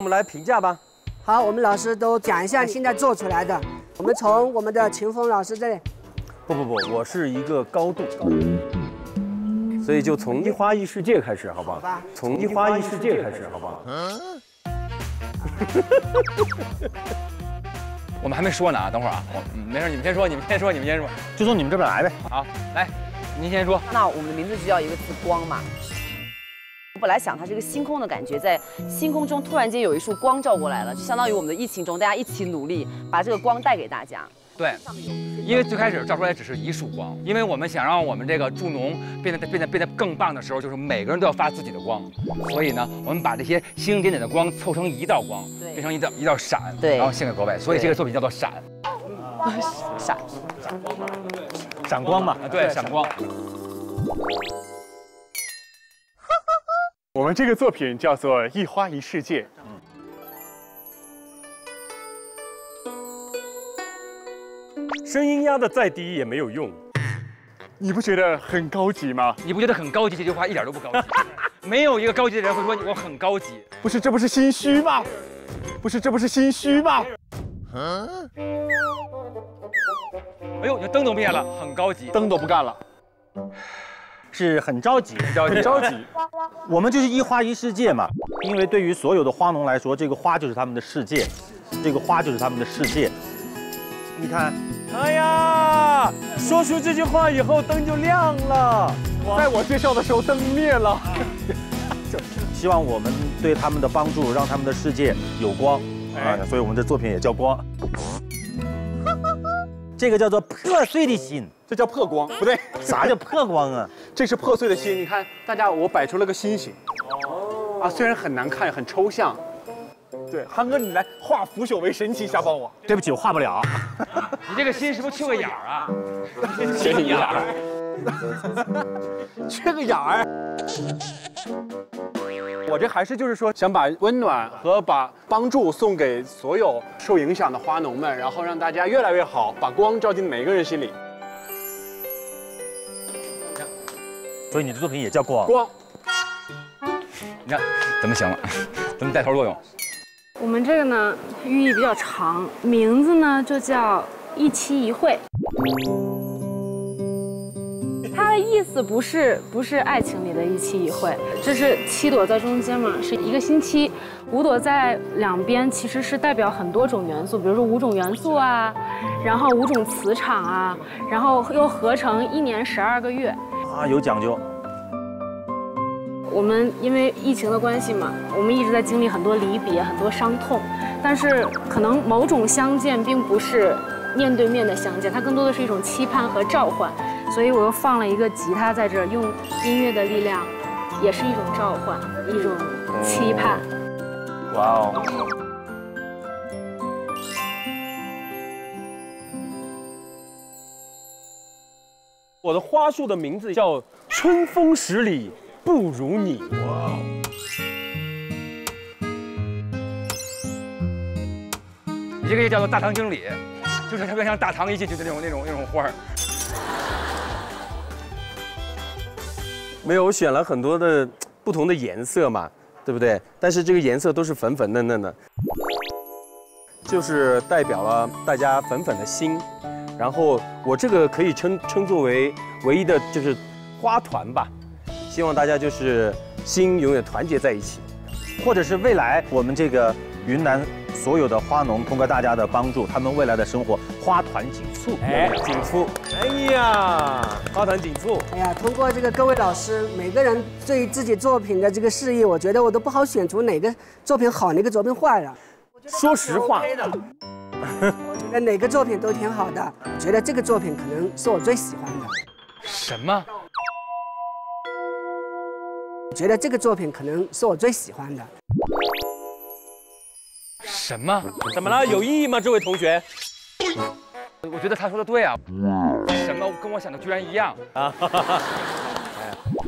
我们来评价吧。 好，我们老师都讲一下现在做出来的。我们从我们的秦风老师这里。 不，我是一个高度，所以就从一花一世界开始，好不好？从一花一世界开始，好不好？ 我们还没说呢啊，等会儿啊，没事，你们先说， 就从你们这边来呗。 好，来，您先说。 那我们的名字就叫一个字“光”嘛。我本来想它是一个星空的感觉，在星空中突然间有一束光照过来了，就相当于我们的疫情中大家一起努力，把这个光带给大家。 对，因为最开始照出来只是一束光，因为我们想让我们这个助农变得更棒的时候，就是每个人都要发自己的光，所以呢，我们把这些星星点点的光凑成一道光，变成一道闪， 对， 然后献给各位，所以这个作品叫做闪。 闪光嘛， 对，闪光。 我们这个作品叫做《一花一世界》。 声音压得再低也没有用， 你不觉得很高级吗？ 你不觉得很高级？这句话一点都不高级，没有一个高级的人会说我很高级。 不是，这不是心虚吗？这不是心虚吗？ 哎呦，你灯都灭了，很高级， 灯都不干了， 是很着急， 很着急。 我们就是一花一世界嘛，因为对于所有的花农来说，这个花就是他们的世界，这个花就是他们的世界。你看， 哎呀，说出这句话以后灯就亮了， 在我介绍的时候灯灭了。 希望我们对他们的帮助，让他们的世界有光啊，所以我们这作品也叫光。这个叫做破碎的心， 这叫破光，不对， 啥叫破光啊？ 这是破碎的心。你看，大家我摆出了个心形，啊，虽然很难看，很抽象。对，憨哥，你来化腐朽为神奇一下，帮我。 对不起，我画不了。 你这个心是不是缺个眼儿啊？缺个眼儿， 缺个眼儿。我这还是就是说，想把温暖和把帮助送给所有受影响的花农们，然后让大家越来越好，把光照进每个人心里。 所以你的作品也叫光。 光， 你看怎么行了？怎么带头作用？ 我们这个呢，寓意比较长，名字呢就叫一期一会。它的意思不是爱情里的一期一会，这是7朵在中间嘛，是一个星期，5朵在两边，其实是代表很多种元素，比如说5种元素啊，然后5种磁场啊，然后又合成1年12个月啊，有讲究。 我们因为疫情的关系嘛，我们一直在经历很多离别、很多伤痛，但是可能某种相见并不是面对面的相见，它更多的是一种期盼和召唤。所以我又放了一个吉他在这儿，用音乐的力量，也是一种召唤，一种期盼。 哇哦！ 我的花束的名字叫“春风十里不如你”。哇哦！ 你这个也叫做大堂经理，就是特别像大堂一进去的那种花儿。 没有，我选了很多的不同的颜色嘛，对不对？但是这个颜色都是粉粉嫩嫩的，就是代表了大家粉粉的心。然后我这个可以称作为唯一的就是花团吧，希望大家就是心永远团结在一起， 或者是未来我们这个云南所有的花农通过大家的帮助，他们未来的生活花团锦簇。 哎，锦簇，哎呀，花团锦簇。 哎呀，通过这个各位老师每个人对自己作品的这个示意，我觉得我都不好选出哪个作品好，哪个作品坏了。 说实话， 我觉得哪个作品都挺好的。我觉得这个作品可能是我最喜欢的。 什么？ 我觉得这个作品可能是我最喜欢的。 什么？ 怎么了？有意义吗，这位同学？ 我觉得他说的对啊。什么？跟我想的居然一样啊！